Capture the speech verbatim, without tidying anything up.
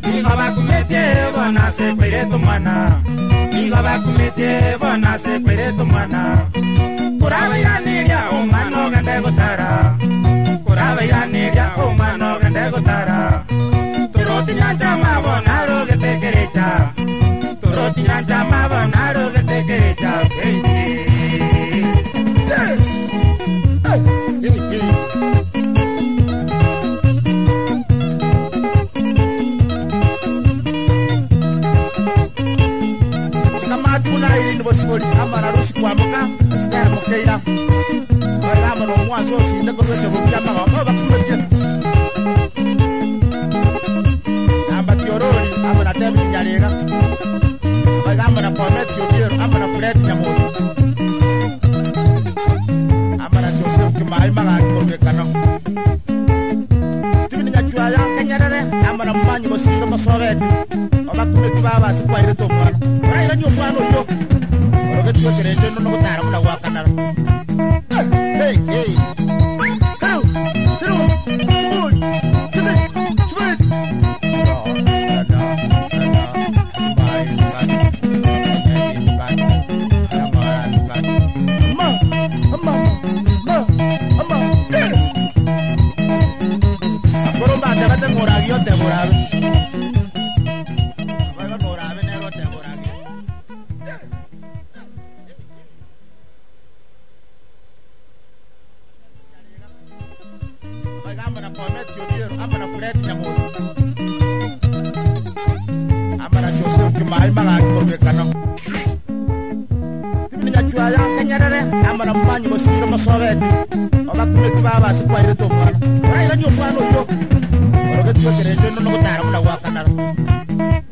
Igo bakumete bona se kwere tu mwana. Igo bakumete bona se kwere tu mwana. Kuraba ya niria umano gende gutara. Kuraba ya niria umano gende gutara. Turoti nyanja mabona roge tekerecha. Turoti nyanja mabona roge tekerecha. Amara rusi kwa muka sitara mukeira wala amara mwanzo sinde ko wete ko kama ba ba kumete amba tiorori amara tebi nyalega wala amara pomet yobier amara fred nyamoto amara joseph kimai mala ko ke kana stimi nyachwa ya kenyarere amara mbanyi ko singa masoveti oba kumete baba sikwa ile to mwana wala ile nyo mwana yo que tú quieres yo no no botar una guacana. Hey, hey. Hello. Hello. Boy. Come in. Sweet. No, no, no. Bye. Bye. Bye. Ma. Ma. Ma. Ma. Por un bate bate moravio te morave. Bueno, morave negro te morave. Amara pomet yobier amara fred nyamoto amara joseph kimai mala ko ke kana tibni nyachwa ya kenyarere amara mbanyi ko singa masoveti oba kumeti baba sikwa ile to mwana wala ile nyo mwana yo ko ke tu kere no no botar una guacana.